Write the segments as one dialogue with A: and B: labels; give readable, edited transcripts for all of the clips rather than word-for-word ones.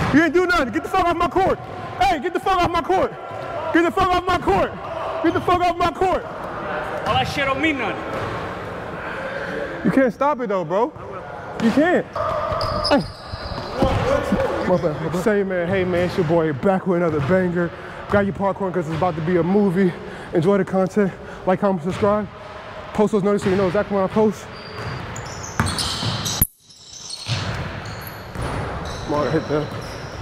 A: You ain't do nothing. Get the fuck off my court. Hey, get the fuck off my court. Get the fuck off my court. Get the fuck off my court.
B: All that shit don't mean nothing.
A: You can't stop it though, bro. You can't. Hey. My bad. Say, man, hey, man, it's your boy back with another banger. Got you popcorn because it's about to be a movie. Enjoy the content. Like, comment, subscribe. Post those notices so you know exactly when I post. Come on, hit that.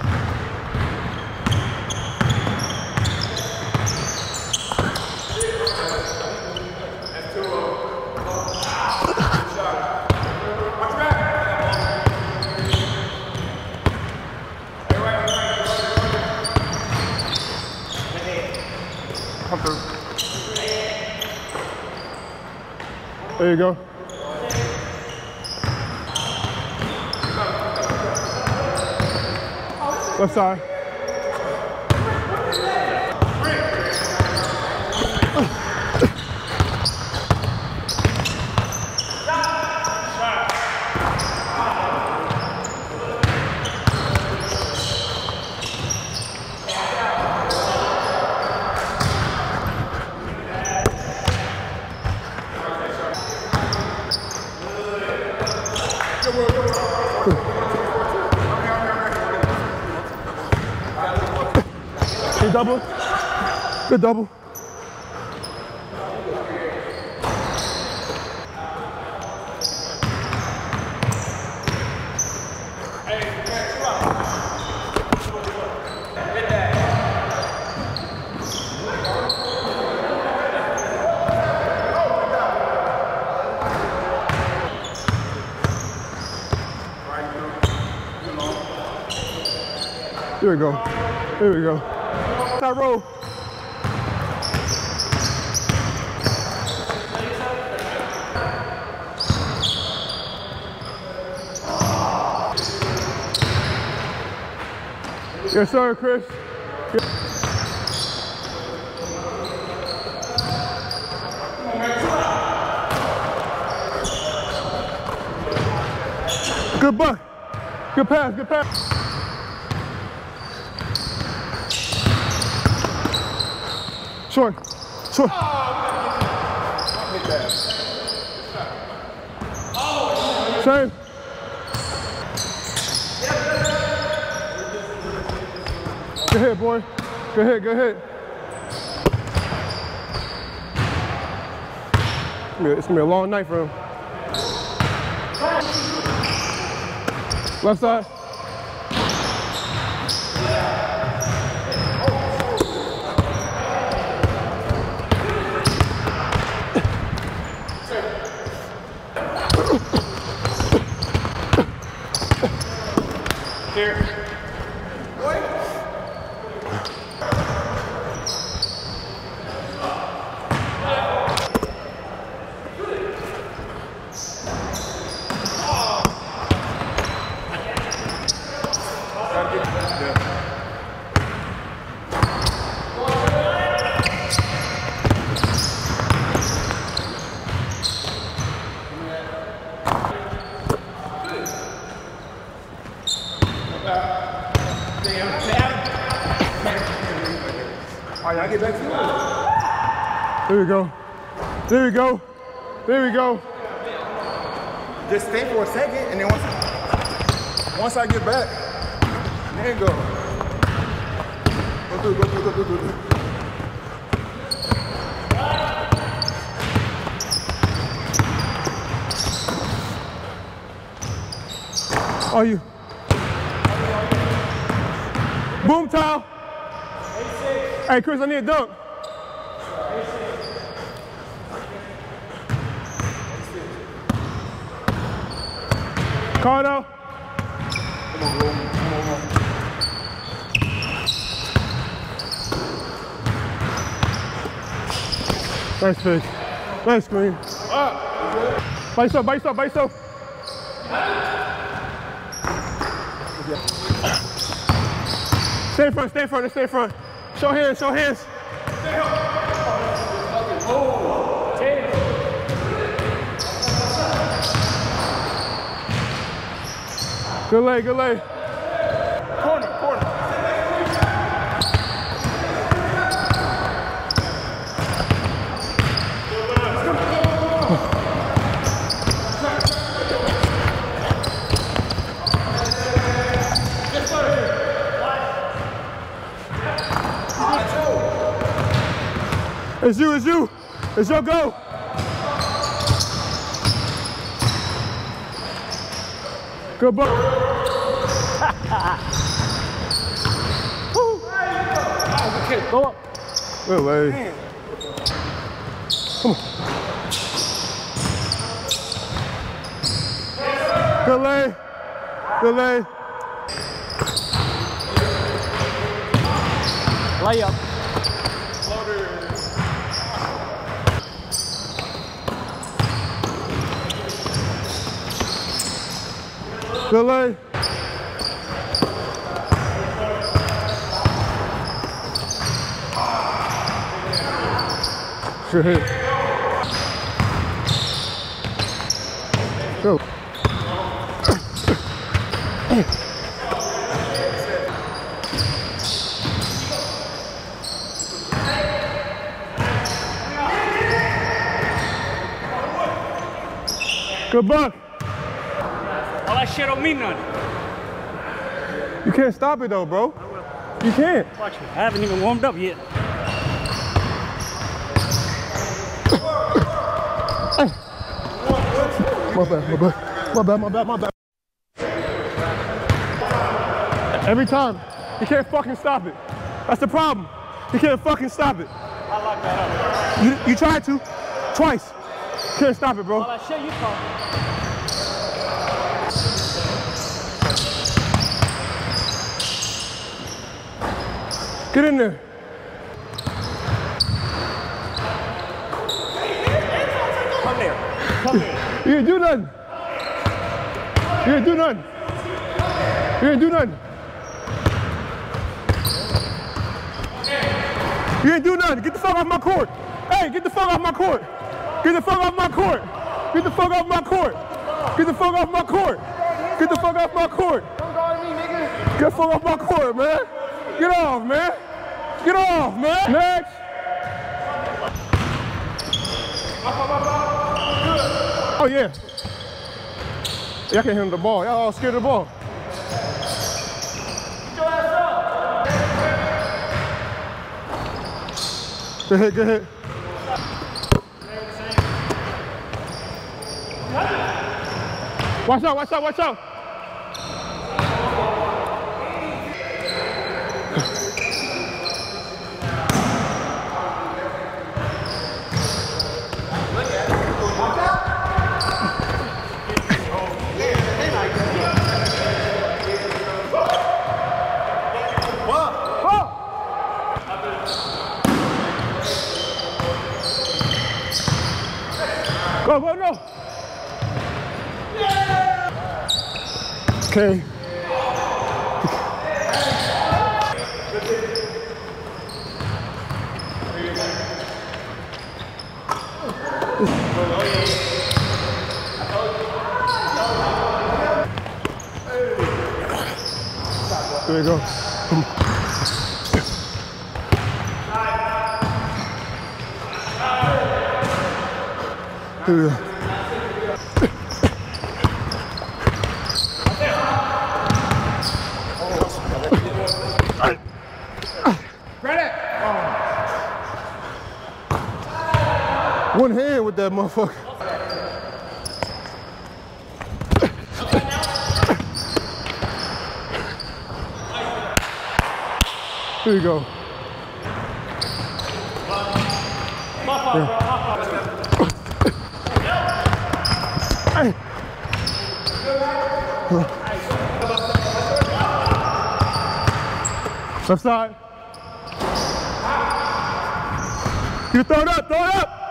A: Come through. There you go. Left side. Good double. Good double. There we go. There we go. That roll. Yes, sir, Chris. Good buck. Good pass, good pass. Short, short. Same. Good hit, boy. Good hit, good hit. It's gonna be a long night for him. Left side. Here. All right, I get back to you. There we go. There we go. There we go.
C: Just stay for a second, and then once I get back, then go. Go through, go through, go through, go through.
A: Are you? Boom towel. Hey, Chris, I need a dunk. Cardo.
C: Come on, roll. Come on.
A: Nice fish. Nice screen. Bite up, bite up, bite up. Stay in front, stay in front, stay in front. Show hands, show hands. Good leg, good leg.
C: Corner.
A: It's you. It's your go. Good ball.
B: Go up.
A: Good lay. Come on. Good lay. Good lay.
B: Lay up.
A: Good lay. Good hit. Go. Good buck.
B: All that shit don't mean nothing.
A: You can't stop it though, bro. You can't.
B: Watch me. I haven't even warmed up yet.
A: My bad. Every time. You can't fucking stop it. That's the problem. You can't fucking stop it.
B: I like that up.
A: You tried to. Twice. Can't stop it, bro.
B: All that shit you talking.
A: Get in there.
B: Come there.
A: You didn't do nothing. You didn't do nothing. You didn't do nothing. You didn't do nothing. Get the fuck off my court. Hey, get the fuck off my court. Get the fuck off my court. Get the fuck off my court. Get the fuck off my court. Get the fuck off my court.
C: Don't guard me, nigga.
A: Get the fuck off my court, man. Get off, man. Get off, man. Next. Oh, yeah. Y'all can't handle the ball. Y'all all scared of the ball. Good hit. Watch out. Go, no. Okay. There you go. Here we go. One hand with that motherfucker. Here you go. Hey. Left side. You throw it up,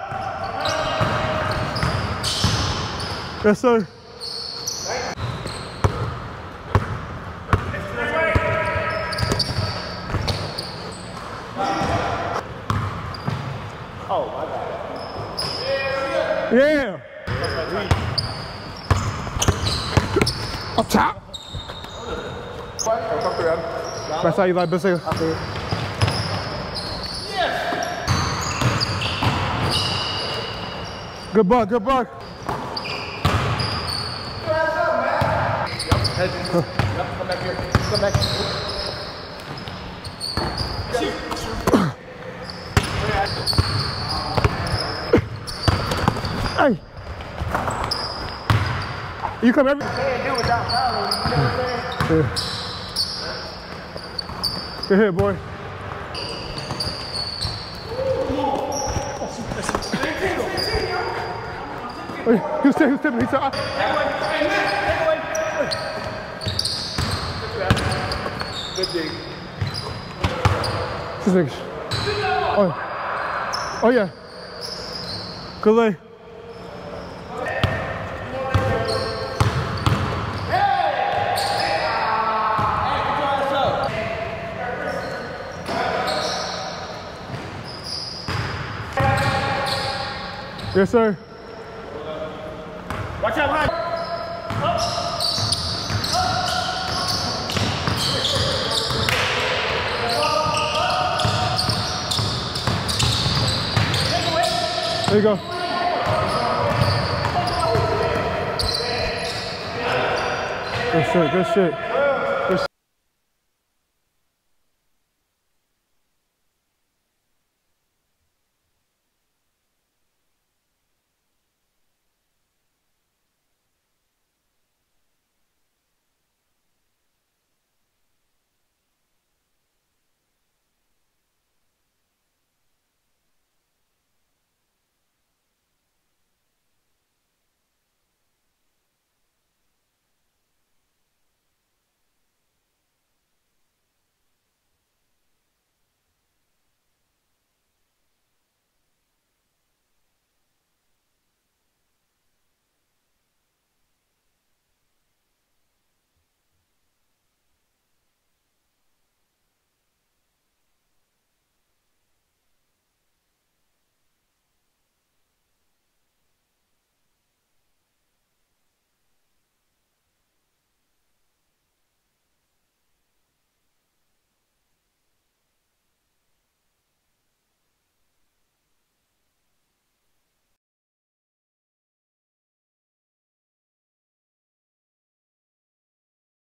A: Yes, sir.
B: Oh, my God.
A: Yeah. Up top.
C: come through, Adam.
A: That's how you like Basiga. Good buck, good buck.
C: Yep, come back here. Come back.
A: Hey. You come every.
B: Can't do without fouling, you know what I'm saying?
A: Yeah. Good hit, boy. He was tipping. He said,
C: Good dig.
A: this nigga. Oh yeah. Good lay. Yes, sir.
B: Watch out behind.
A: There you go. Good shit, good shit.